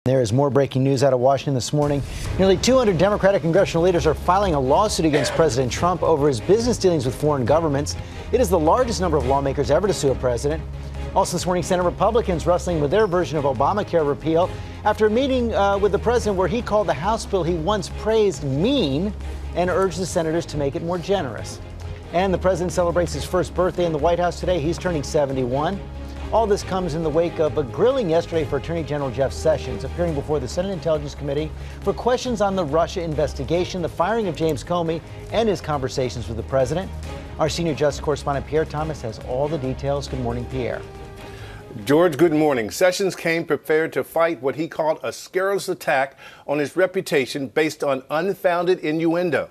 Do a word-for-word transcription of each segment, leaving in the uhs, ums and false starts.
There is more breaking news out of Washington this morning. Nearly two hundred Democratic congressional leaders are filing a lawsuit against President Trump over his business dealings with foreign governments. It is the largest number of lawmakers ever to sue a president. Also this morning, Senate Republicans wrestling with their version of Obamacare repeal after a meeting uh, with the president where he called the House bill he once praised mean and urged the senators to make it more generous. And the president celebrates his first birthday in the White House today. He's turning seventy-one. All this comes in the wake of a grilling yesterday for Attorney General Jeff Sessions, appearing before the Senate Intelligence Committee for questions on the Russia investigation, the firing of James Comey, and his conversations with the president. Our senior justice correspondent Pierre Thomas has all the details. Good morning, Pierre. George, good morning. Sessions came prepared to fight what he called a scurrilous attack on his reputation based on unfounded innuendo.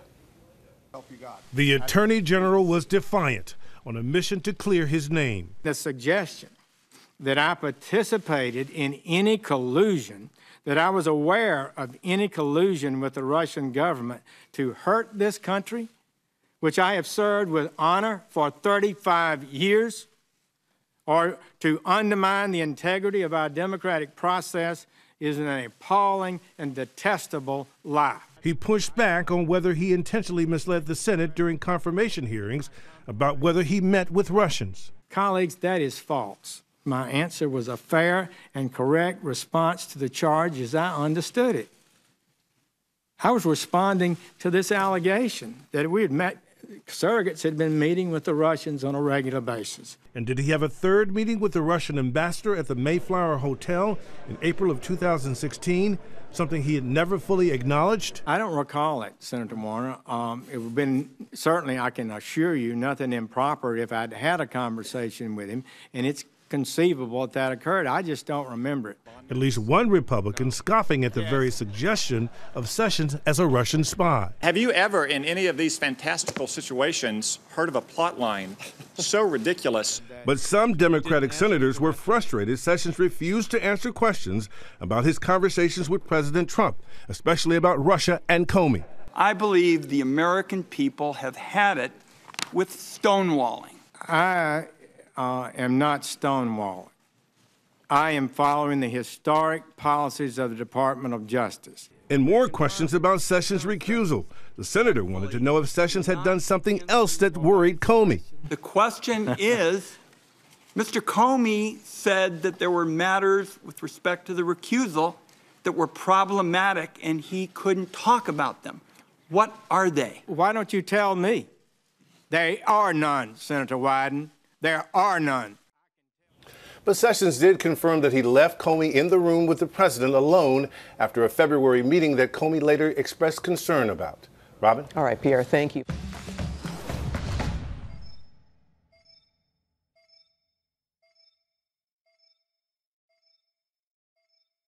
The Attorney General was defiant on a mission to clear his name. The suggestion that I participated in any collusion, that I was aware of any collusion with the Russian government to hurt this country, which I have served with honor for thirty-five years, or to undermine the integrity of our democratic process is an appalling and detestable lie. He pushed back on whether he intentionally misled the Senate during confirmation hearings about whether he met with Russians. Colleagues, that is false. My answer was a fair and correct response to the charge as I understood it. I was responding to this allegation that we had met, surrogates had been meeting with the Russians on a regular basis. And did he have a third meeting with the Russian ambassador at the Mayflower Hotel in April of two thousand sixteen, something he had never fully acknowledged? I don't recall it, Senator Warner. Um, it would have been, certainly I can assure you, nothing improper if I'd had a conversation with him, and it's conceivable that that occurred. I just don't remember it. At least one Republican scoffing at the very suggestion of Sessions as a Russian spy. Have you ever, in any of these fantastical situations, heard of a plot line so ridiculous? But some Democratic senators were frustrated Sessions refused to answer questions about his conversations with President Trump, especially about Russia and Comey. I believe the American people have had it with stonewalling. I uh, am not stonewalling. I am following the historic policies of the Department of Justice. And more questions about Sessions' recusal. The senator wanted to know if Sessions had done something else that worried Comey. The question is, Mister Comey said that there were matters with respect to the recusal that were problematic and he couldn't talk about them. What are they? Why don't you tell me? There are none, Senator Wyden. There are none. But Sessions did confirm that he left Comey in the room with the president alone after a February meeting that Comey later expressed concern about. Robin? All right, Pierre, thank you.